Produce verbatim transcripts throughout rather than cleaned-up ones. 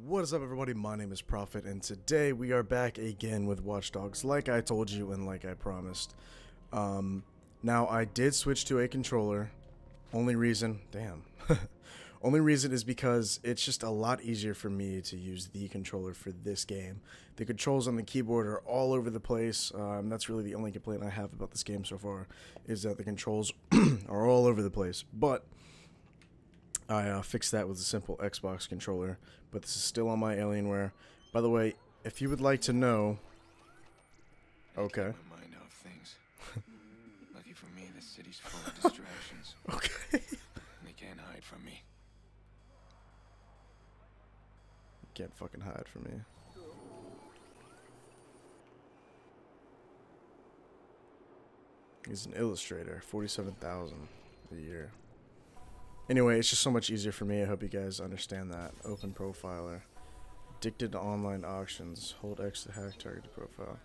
What is up, everybody? My name is Prophet, and today we are back again with Watch Dogs, like I told you and like I promised. Um, now, I did switch to a controller. Only reason, damn. Only reason is because it's just a lot easier for me to use the controller for this game. The controls on the keyboard are all over the place. Um, that's really the only complaint I have about this game so far, is that the controls are all over the place. But I uh, fixed that with a simple Xbox controller, but this is still on my Alienware. By the way, if you would like to know, okay. My mind off things. Lucky for me, the city's full of distractions. Okay. They can't hide from me. You can't fucking hide from me. He's an illustrator, forty-seven thousand a year. Anyway, it's just so much easier for me. I hope you guys understand that. Open profiler. Addicted to online auctions. Hold X to hack targeted profile.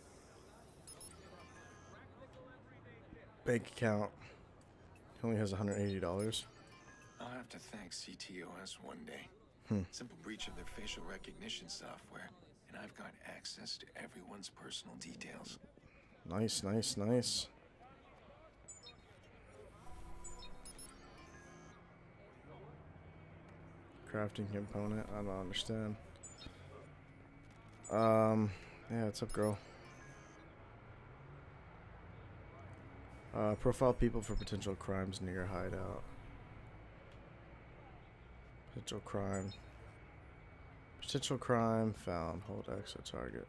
Bank account. He only has one hundred eighty dollars. I'll have to thank C T O S one day. Hmm. Simple breach of their facial recognition software, and I've got access to everyone's personal details. Nice, nice, nice. Crafting component. I don't understand. Um, yeah, what's up, girl? Uh, profile people for potential crimes near your hideout. Potential crime. Potential crime found. Hold X at target.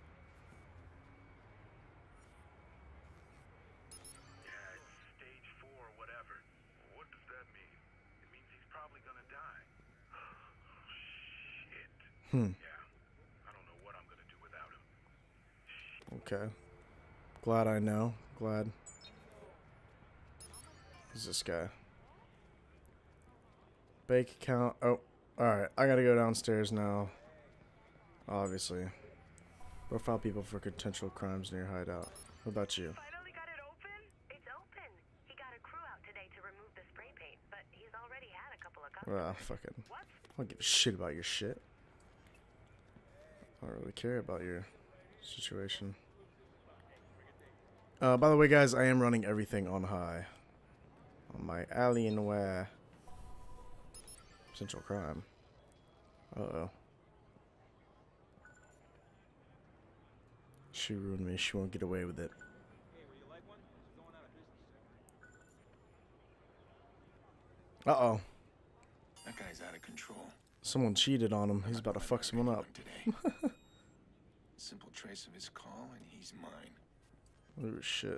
Yeah, it's stage four, whatever. What does that mean? It means he's probably gonna die. Shit. Hmm. Yeah, I don't know what I'm gonna do without him. Okay. Glad I know. Glad. Who's this guy? Bank account. Oh, alright. I gotta go downstairs now. Obviously. Profile people for potential crimes near hideout. What about you? Finally got it open? It's open. He got a crew out today to remove the spray paint, but he's already had a couple of customers. Well, fucking. What? I don't give a shit about your shit. I don't really care about your situation. Uh, by the way, guys, I am running everything on high. On my Alienware. Potential crime. Uh-oh. She ruined me. She won't get away with it. Uh-oh. That guy's out of control. Someone cheated on him. He's about to fuck someone up. Today. Simple trace of his call, and he's mine. Oh, shit.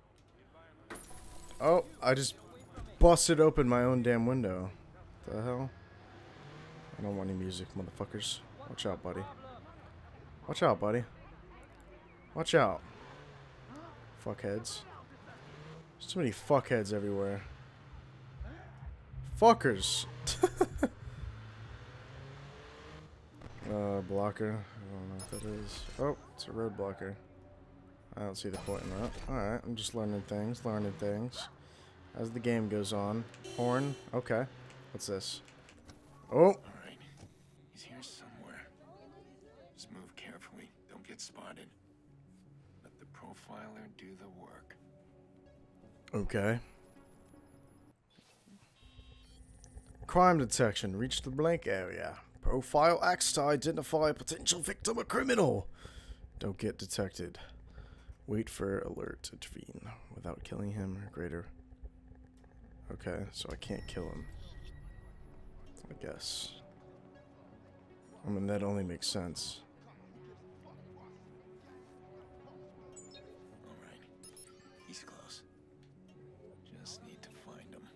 Oh, I just busted open my own damn window. The hell? I don't want any music, motherfuckers. Watch out, buddy. Watch out, buddy. Watch out. Fuckheads. There's too many fuckheads everywhere. Fuckers. uh, blocker. I don't know what that is. Oh, it's a road blocker. I don't see the point in that. Alright, I'm just learning things, learning things. As the game goes on. Horn. Okay. What's this? Oh! Alright. He's here somewhere. Just move carefully. Don't get spotted. Let the profiler do the work. Okay. Crime detection. Reach the blank area. Profile acts to identify a potential victim or criminal. Don't get detected. Wait for alert to intervene without killing him or greater. Okay, so I can't kill him. I guess. I mean, that only makes sense. Alright. He's close. Just need to find him.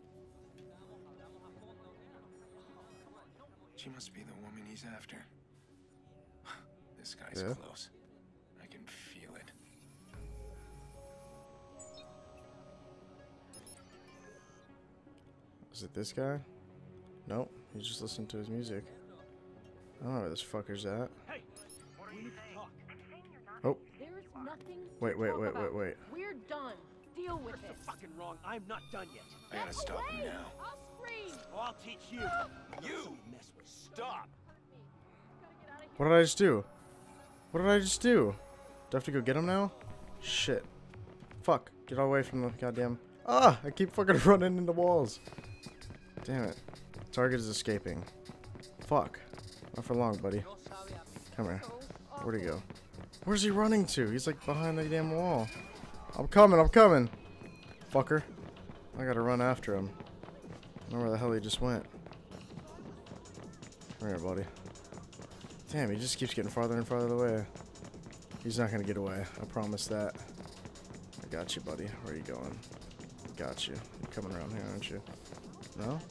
She must be the woman he's after. This guy's Yeah. close. I can feel it. Is it this guy? Nope, he's just listening to his music. I don't know where this fucker's at. Hey, what are you saying? Oh, There's nothing to wait, wait, talk wait, about. wait, wait. We're done. Deal with it. Fucking wrong. I'm not done yet. I gotta stop him now. I'll scream. Oh, I'll teach you. You mess with. Stop. What did I just do? What did I just do? Do I have to go get him now? Shit. Fuck. Get away from the goddamn... Ah! I keep fucking running into walls. Damn it. Target is escaping. Fuck. Not for long, buddy. Come here. Where'd he go? Where's he running to? He's like behind the damn wall. I'm coming, I'm coming. Fucker. I gotta run after him. I don't know where the hell he just went. Come here, buddy. Damn, he just keeps getting farther and farther away. He's not gonna get away. I promise that. I got you, buddy. Where are you going? Got you. You're coming around here, aren't you? No?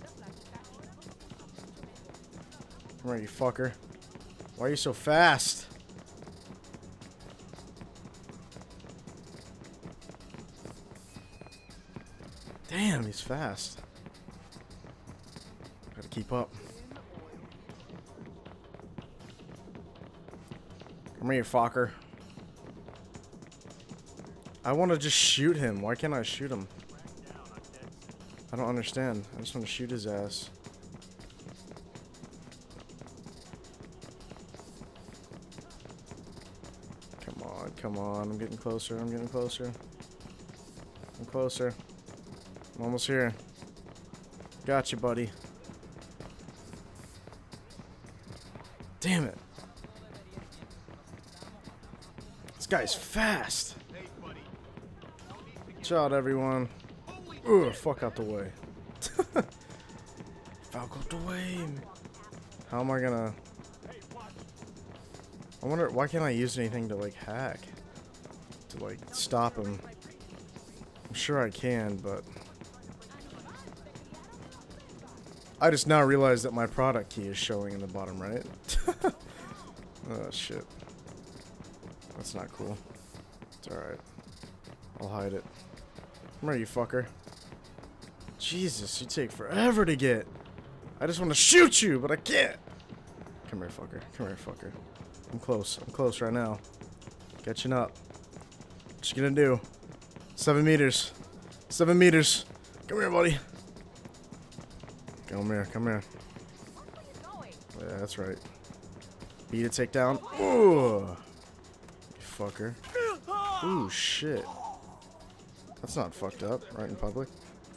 Come here, you fucker. Why are you so fast? Damn, he's fast. Gotta keep up. Come here, fucker. I want to just shoot him. Why can't I shoot him? I don't understand. I just want to shoot his ass. Come on, come on. I'm getting closer. I'm getting closer. I'm closer. I'm almost here. Got you, buddy. Damn it. This guy's fast. Watch out, everyone. Ugh, fuck out the way. Fuck out the way. How am I gonna... I wonder, why can't I use anything to, like, hack? To, like, stop him. I'm sure I can, but... I just now realized that my product key is showing in the bottom right. Oh, shit. That's not cool. It's alright. I'll hide it. Come here, you fucker. Jesus, you take forever to get. I just want to shoot you, but I can't. Come here, fucker. Come here, fucker. I'm close. I'm close right now. Catching up. What you gonna do? Seven meters. Seven meters. Come here, buddy. Come here. Come here. Yeah, that's right. Beat a takedown. Ooh. You fucker. Ooh, shit. That's not fucked up, right in public.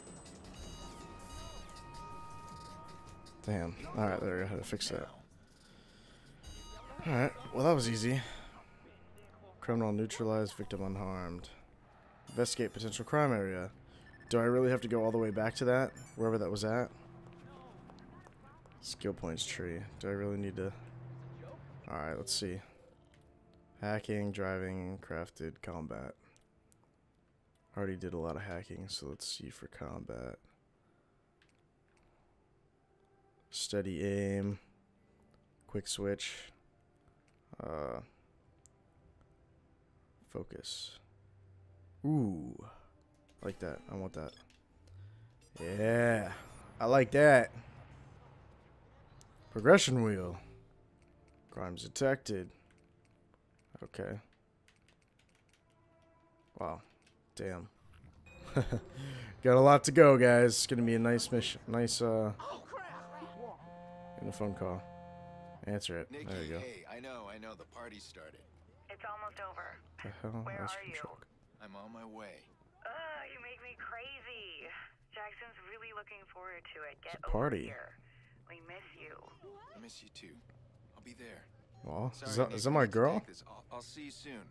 Damn. Alright, there we go. How to fix that. Alright, well that was easy. Criminal neutralized, victim unharmed. Investigate potential crime area. Do I really have to go all the way back to that? Wherever that was at? Skill points tree. Do I really need to... Alright, let's see. Hacking, driving, crafted, combat. Already did a lot of hacking, so let's see for combat. Steady aim. Quick switch. Uh, focus. Ooh. I like that. I want that. Yeah. I like that. Progression wheel. Crimes detected. Okay. Wow. Damn. Got a lot to go, guys. It's gonna be a nice mission. Nice, uh... in a phone call. Answer it. Nikki, there you go. Hey, I know, I know. The party started. It's almost over. The hell? Where That's are from you? Chuck. I'm on my way. Ugh, you make me crazy. Jackson's really looking forward to it. Get It's a party. over here. We miss you. I miss you too. I'll be there. Well, Sorry, is that, Nick, is that I my need to girl? take this. I'll, I'll see you soon.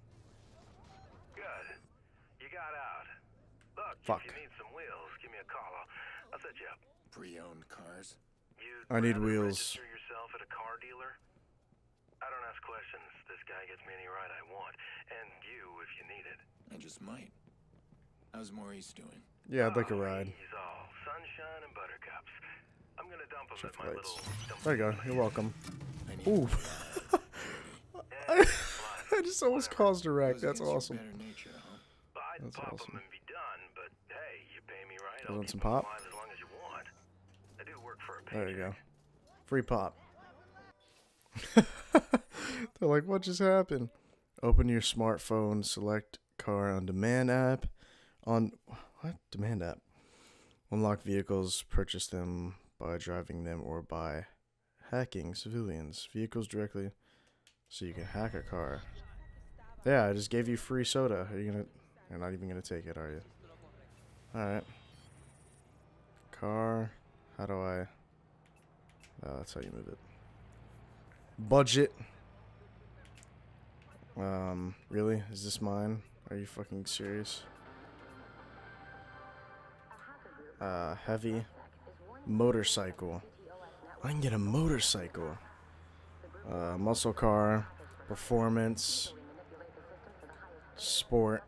Good. You got out. Look, Fuck. if you need some wheels, give me a call. I'll, I'll set you up. Pre-owned cars. You'd I need rather wheels. register yourself at a car dealer? I don't ask questions. This guy gets me any ride I want, and you if you need it. I just might. How's Maurice doing? Yeah, I'd like a Oh, ride. He's all sunshine and buttercups. I'm gonna dump him Shift at my lights. little dump. There you go. You're welcome. I need Ooh. Yeah, I just almost caused a wreck. Goes That's against your awesome. better nature, huh? Well, I'd That's pop awesome. him and be done, but hey, you pay me right. You I'll want some keep him pop? alive as long as you want. I do work for a paycheck. There you go. Free pop. They're like, what just happened? Open your smartphone, select car on demand app. On what? Demand app. Unlock vehicles, purchase them by driving them or by hacking civilians. Vehicles directly. So you can hack a car. Yeah, I just gave you free soda. Are you gonna... You're not even gonna take it, are you? Alright. Car. How do I... Oh, that's how you move it. Budget. Um, really? Is this mine? Are you fucking serious? Uh, heavy. Motorcycle. I can get a motorcycle. Uh, muscle car. Performance. Sport.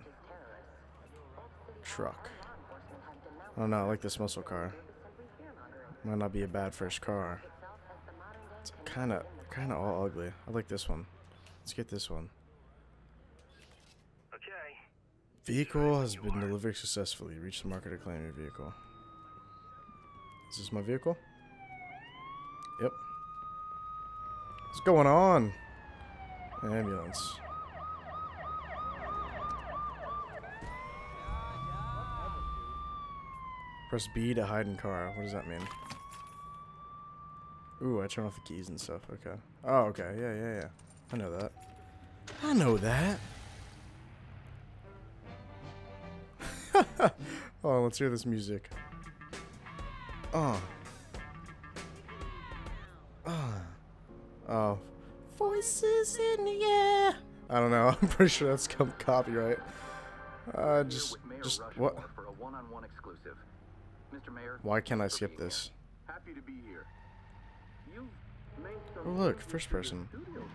Truck. Oh no, I like this muscle car. Might not be a bad first car. It's kinda, kinda all ugly. I like this one. Let's get this one. Okay. Vehicle has been delivered successfully. Reach the marker to claim your vehicle. Is this my vehicle? Yep. What's going on? Ambulance. Press B to hide in car. What does that mean? Ooh, I turn off the keys and stuff. Okay. Oh, okay. Yeah, yeah, yeah. I know that. I know that. Oh, let's hear this music. Oh. Oh. Oh. Voices in the air. I don't know. I'm pretty sure that's come copyright. Uh, just, just what? Why can't I skip this? Happy to be here. Oh look, first person.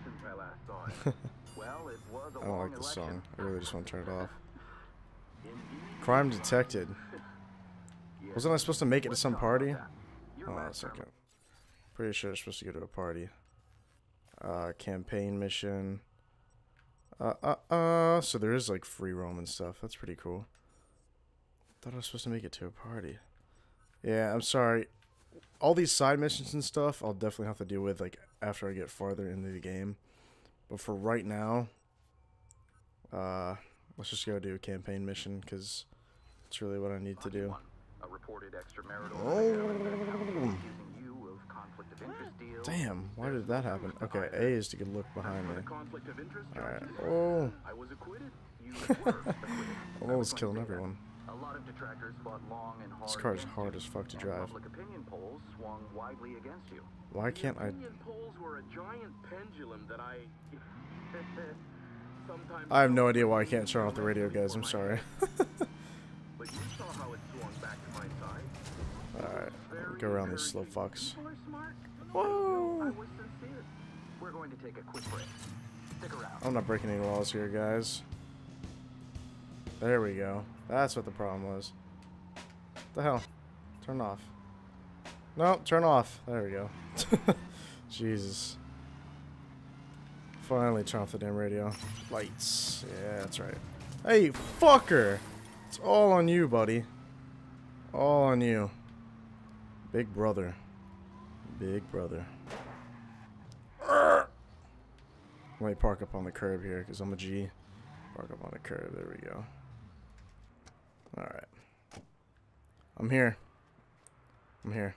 Well, it was a I don't like long this election. song. I really just want to turn it off. Crime detected. Wasn't I supposed to make it to some party? Hold on a second. Pretty sure I'm supposed to go to a party. Uh, campaign mission. Uh, uh, uh. So there is like free roam and stuff. That's pretty cool. Thought I was supposed to make it to a party. Yeah, I'm sorry. All these side missions and stuff, I'll definitely have to deal with like after I get farther into the game. But for right now, uh, let's just go do a campaign mission because it's really what I need to do. A reported extramarital Oh. accusing you of conflict of interest deal. Damn, why did that happen? Okay, A is to get a look behind me. Conflict of interest Alright. charges. Oh. I was acquitted. You were acquitted. I'm almost killing everyone. A lot of detractors fought long and hard. This car is against hard you, as fuck to and drive. Public opinion polls swung widely against you. Why can't I... Opinion polls were a giant pendulum that I sometimes I have no idea why I can't turn off the radio, guys. I'm sorry. But you saw how it swung back to my side. Alright, go around these slow fucks. People are smart. Whoa! I was sincere. We're going to take a quick break. Stick around. I'm not breaking any walls here, guys. There we go. That's what the problem was. What the hell? Turn off. No, turn off. There we go. Jesus. Finally turn off the damn radio. Lights. Yeah, that's right. Hey, fucker! It's all on you, buddy. All on you. Big brother. Big brother. Let me park up on the curb here, because I'm a G. Park up on the curb. There we go. Alright. I'm here. I'm here.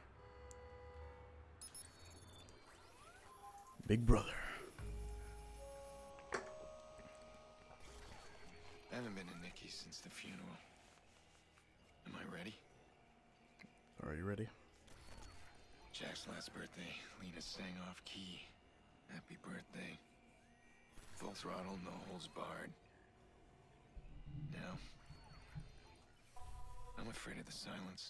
Big brother. I haven't been to Nikki's since the funeral. Am I ready? Are you ready? Jack's last birthday, Lena sang off key. Happy birthday. Full throttle, no holds barred. Now, I'm afraid of the silence.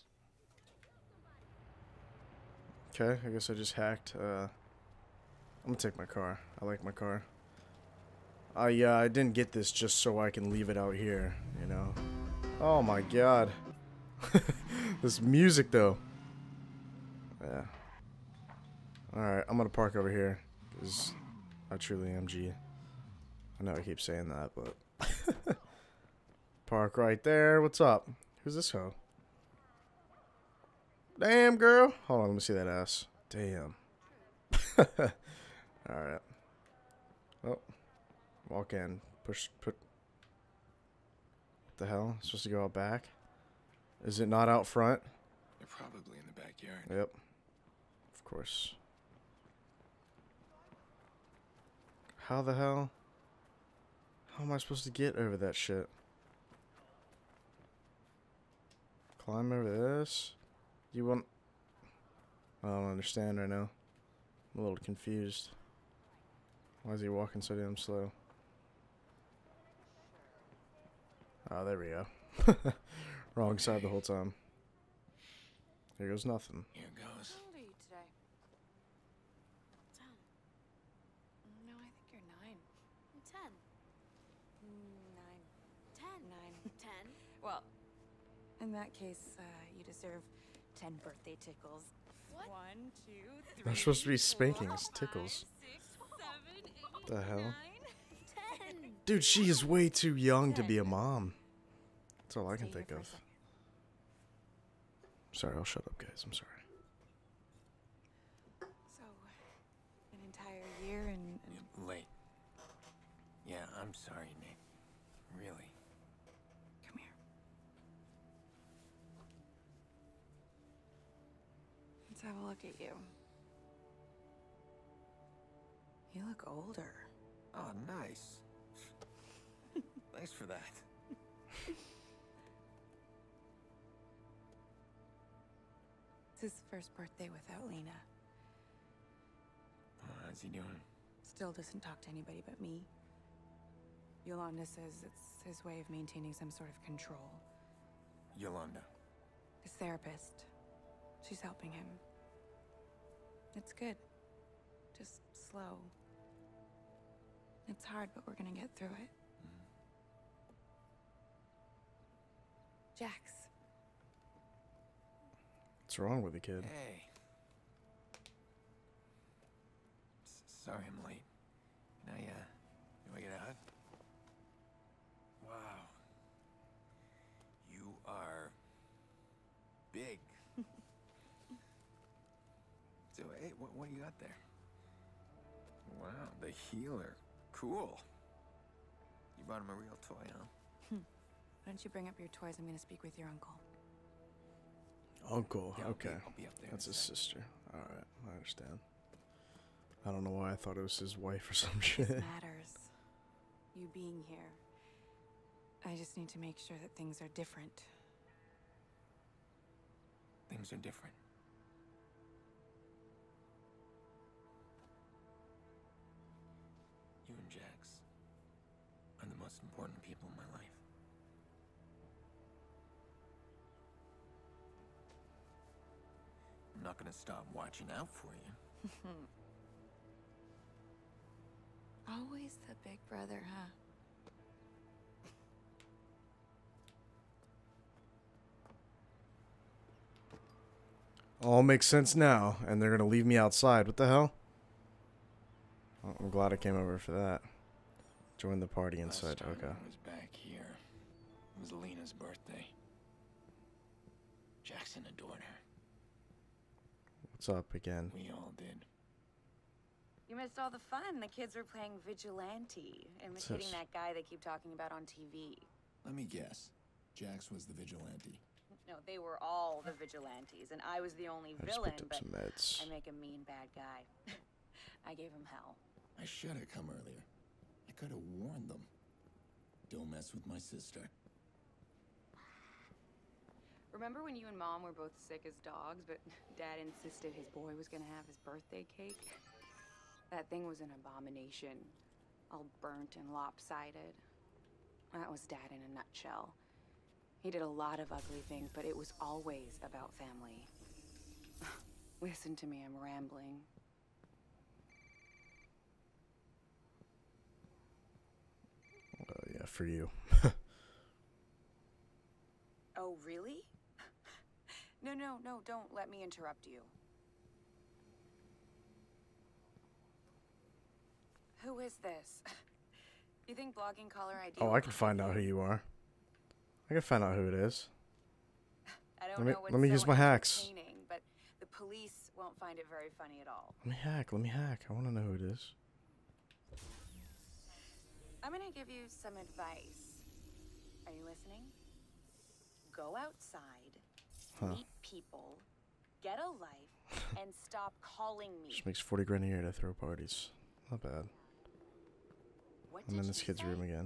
Okay, I guess I just hacked. Uh, I'm gonna take my car. I like my car. I uh, I didn't get this just so I can leave it out here, you know. Oh my god. This music though. Yeah. Alright, I'm gonna park over here. Because I truly am G. I know I keep saying that, but... Park right there. What's up? Who's this hoe? Damn, girl. Hold on, let me see that ass. Damn. Alright. Oh. Walk in. Push, put... What the hell? Supposed to go out back? Is it not out front? They're probably in the backyard. Yep. Of course. How the hell? How am I supposed to get over that shit? Climb over this? You want... I don't understand right now. I'm a little confused. Why is he walking so damn slow? Oh, there we go. Wrong side the whole time. Here goes nothing. Here goes. How old are you today? Ten. No, I think you're nine. I'm ten. Nine. Ten. Nine. Ten? Well, in that case, uh, you deserve ten birthday tickles. What? One, two, three. They're supposed to be spankings, tickles. Five, six, seven, eight, The hell? nine, ten. Dude, she is way too young to be a mom. That's all I can Stay think here for a of. second. Sorry, I'll shut up, guys. I'm sorry. So, an entire year and, and Yeah, late. Yeah, I'm sorry, Nate. Really. come here. Let's have a look at you. You look older. Oh, nice. Thanks for that. It's his first birthday without Lena. Oh, how's he doing? Still doesn't talk to anybody but me. Yolanda says it's his way of maintaining some sort of control. Yolanda. His therapist. She's helping him. It's good. Just slow. It's hard, but we're gonna get through it. Mm. Jax. What's wrong with the kid? Hey. S sorry I'm late. Can I, uh, can I get out? Wow. You are big. So, hey, what, what do you got there? Wow, the healer. Cool. You brought him a real toy, huh? Why don't you bring up your toys? I'm gonna speak with your uncle. Uncle. Yeah, I'll be- Okay. I'll be up there in That's a his sec. sister. Alright, I understand. I don't know why I thought it was his wife or some This shit. matters. You being here. I just need to make sure that things are different. Things are different. You and Jax are the most important people in my life. I'm not gonna stop watching out for you. Always the big brother, huh? All makes sense now, and they're gonna leave me outside. What the hell? Oh, I'm glad I came over for that. Join the party inside. Last time Okay. I was back here. It was Lena's birthday. Jackson adored her. What's up again? We all did. You missed all the fun. The kids were playing vigilante, imitating this? that guy they keep talking about on T V. Let me guess. Jax was the vigilante. No, they were all the vigilantes, and I was the only I just villain, picked up but some meds. I make a mean bad guy. I gave him hell. I should have come earlier. I could have warned them. Don't mess with my sister. Remember when you and Mom were both sick as dogs, but Dad insisted his boy was gonna have his birthday cake? That thing was an abomination. All burnt and lopsided. That was Dad in a nutshell. He did a lot of ugly things, but it was always about family. Listen to me, I'm rambling. Uh, yeah, for you. Oh, really? No, no, no, don't let me interrupt you. Who is this? You think blogging caller I D? Oh, I can find out who you are. I can find out who it is. I don't let me- know what's let me so use my hacks. entertaining, but the police won't find it very funny at all. Let me hack. Let me hack. I want to know who it is. I'm gonna give you some advice. Are you listening? Go outside, Huh. meet people, get a life, and stop calling me. Just makes forty grand a year to throw parties. Not bad. What I'm in did this you kid's say? room again.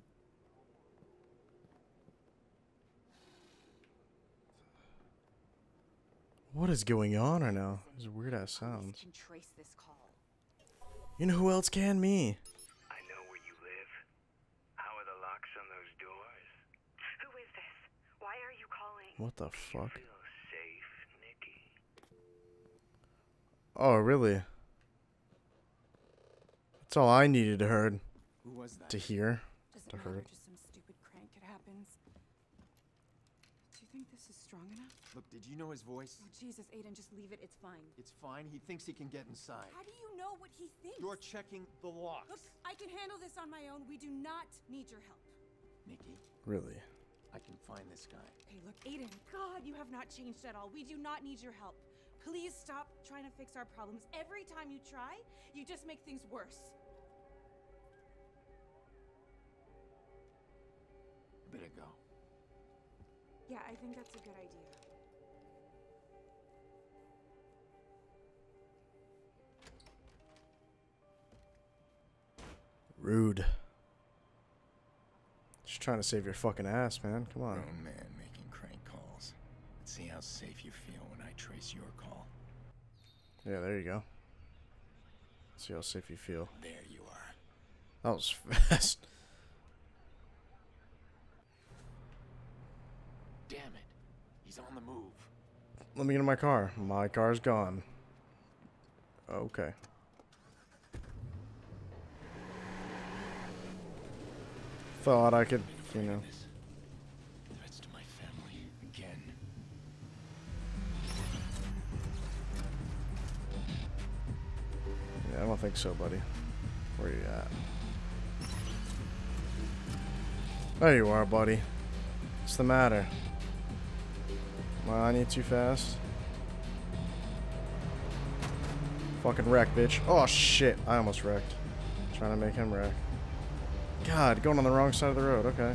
What is going on right now? These weird ass sounds. Can trace this call. You know who else can? Me. I know where you live. How are the locks on those doors? Who is this? Why are you calling? What the fuck? Feel safe, Nikki. Oh, really? That's all I needed to heard. Who was that? To hear. Doesn't To matter, hurt. just some stupid crank. It happens. Do you think this is strong enough? Look, did you know his voice? Oh, Jesus, Aiden, just leave it. It's fine. It's fine. He thinks he can get inside. How do you know what he thinks? You're checking the locks. Look, I can handle this on my own. We do not need your help. Nikki, Really? I can find this guy. Hey, look, Aiden, God, you have not changed at all. We do not need your help. Please stop trying to fix our problems. Every time you try, you just make things worse. Better go. Yeah, I think that's a good idea. Rude. Just trying to save your fucking ass, man. Come on. Grown man making crank calls. Let's see how safe you feel when I trace your call. Yeah, there you go. See how safe you feel. There you are. That was fast. Damn it. He's on the move. Let me get in my car. My car's gone. Okay. Thought I could, you know. Threats to my family again. Yeah, I don't think so, buddy. Where you at? There you are, buddy. What's the matter? Am I on you too fast? Fucking wreck, bitch. Oh, shit. I almost wrecked. Trying to make him wreck. God, going on the wrong side of the road. Okay.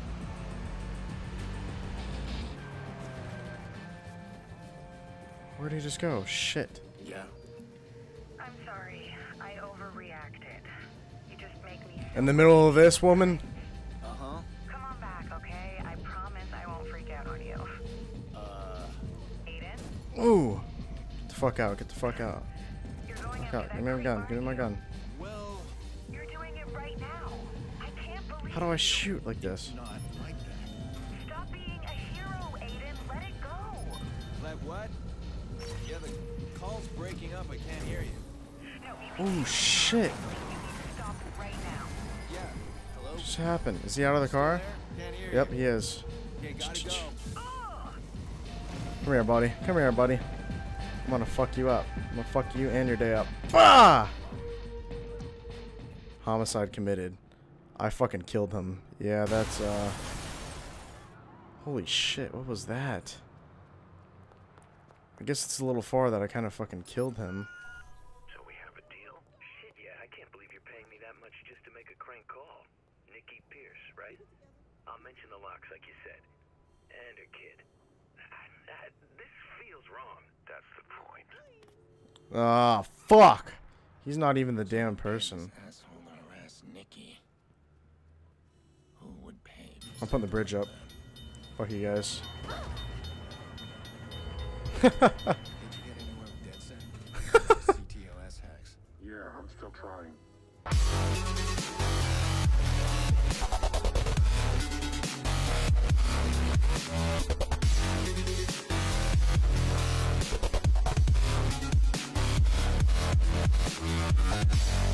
Where'd he just go? Shit. Yeah. I'm sorry. I overreacted. You just make me so... In the middle of this, woman? Uh-huh. Come on back, okay? I promise I won't freak out on you. Uh... Aiden? Ooh. Get the fuck out. Get the fuck out. You're going Fuck after out. that Give me my creep, gun. aren't Give me my you? gun. Well... You're doing it right now. I can't believe How do I you. shoot like this? Not like that. Stop being a hero, Aiden. Let it go. Let what? Yeah, the call's breaking up. I can't hear you. No, we Oh, shit. stop right now. Yeah. Hello? What just happened? Is he out of the car? There? Can't hear Yep, you. he is. Okay, gotta go. Come here, buddy. Come here, buddy. I'm gonna fuck you up. I'm gonna fuck you and your day up. Ah! Homicide committed. I fucking killed him. Yeah, that's, uh... Holy shit, what was that? I guess it's a little far that I kind of fucking killed him. So we have a deal? Shit, yeah, I can't believe you're paying me that much just to make a crank call. Nikki Pierce, right? I'll mention the locks like you said. And her kid. That, this feels wrong. That's the point. Ah, fuck! He's not even the damn person. This asshole harassed Nikki. Who would pay? I'm putting the bridge up. Fuck you guys. Did you get anywhere with Dead Set? C T O S hacks. Yeah, I'm still trying. Thank you.